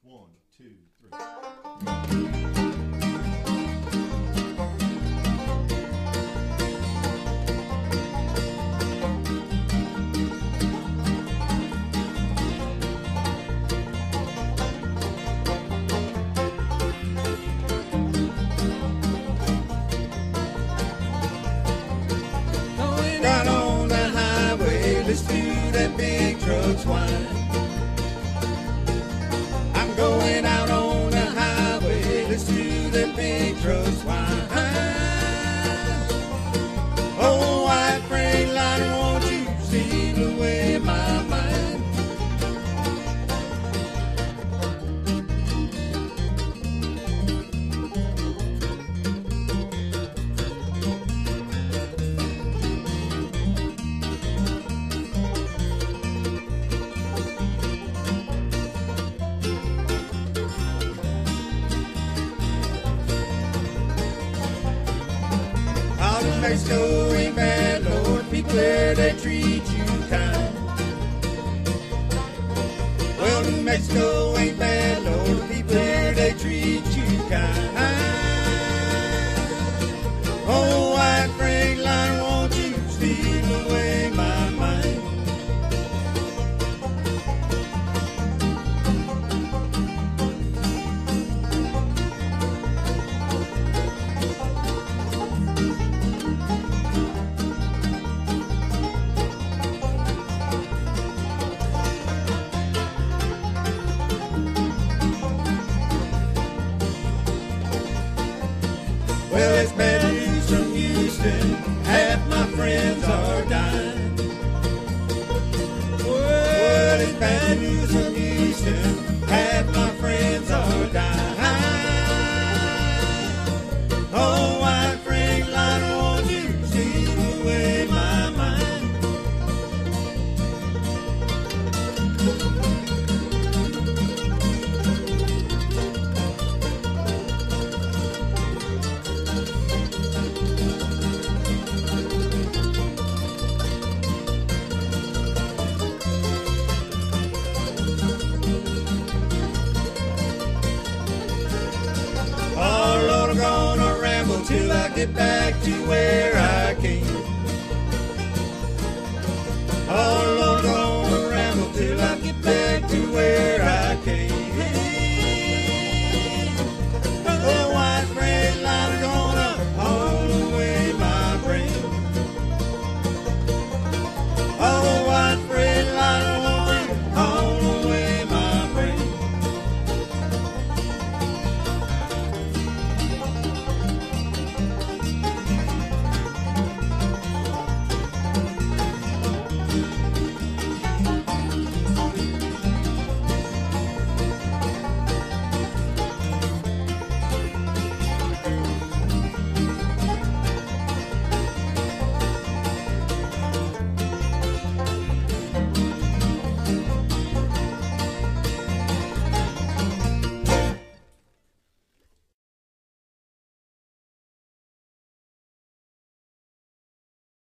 1, 2, 3. Got on the highway, listen to that big trucks whine. I'm going out on the highway, listen to that big trucks whine. Oh, white Freightliner, won't you steal away my mind? Mexico ain't bad, Lord, people there, they treat you kind. Well, New Mexico ain't bad, Lord, people there, they treat you kind. Oh, white Freightliner, won't you steal away my mind? Well, it's bad news from Houston, half my friends are dying. Well, it's bad news from Houston, half my friends are dying. Oh, white Freightliner, won't you steal away my mind? Oh, Lord, I'm gonna ramble till I get back to where I came. Oh,